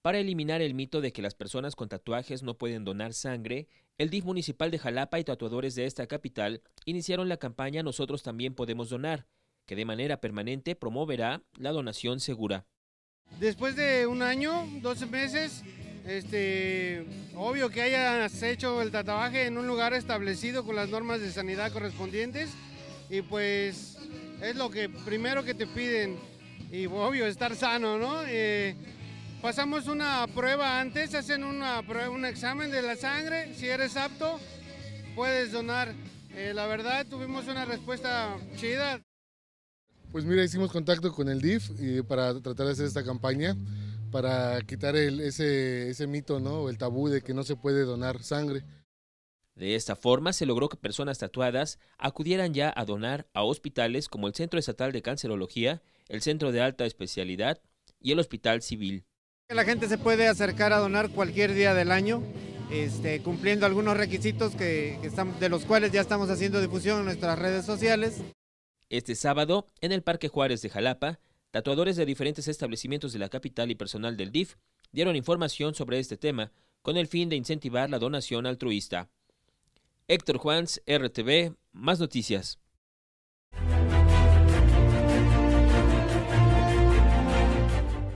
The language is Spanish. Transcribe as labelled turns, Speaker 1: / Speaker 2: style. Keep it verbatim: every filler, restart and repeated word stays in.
Speaker 1: Para eliminar el mito de que las personas con tatuajes no pueden donar sangre, el D I F municipal de Jalapa y tatuadores de esta capital iniciaron la campaña Nosotros también podemos donar, que de manera permanente promoverá la donación segura.
Speaker 2: Después de un año, doce meses, este, obvio que hayas hecho el tatuaje en un lugar establecido con las normas de sanidad correspondientes y pues es lo que primero que te piden y obvio estar sano, ¿no? Eh, pasamos una prueba antes, hacen una prueba, un examen de la sangre, si eres apto puedes donar. Eh, la verdad tuvimos una respuesta chida.
Speaker 3: Pues mira, hicimos contacto con el D I F y para tratar de hacer esta campaña, para quitar el, ese, ese mito, ¿no? El tabú de que no se puede donar sangre.
Speaker 1: De esta forma se logró que personas tatuadas acudieran ya a donar a hospitales como el Centro Estatal de Cancerología, el Centro de Alta Especialidad y el Hospital Civil.
Speaker 4: La gente se puede acercar a donar cualquier día del año, este, cumpliendo algunos requisitos que, que estamos, de los cuales ya estamos haciendo difusión en nuestras redes sociales.
Speaker 1: Este sábado, en el Parque Juárez de Jalapa, tatuadores de diferentes establecimientos de la capital y personal del D I F dieron información sobre este tema con el fin de incentivar la donación altruista. Héctor Juans, R T V, más noticias.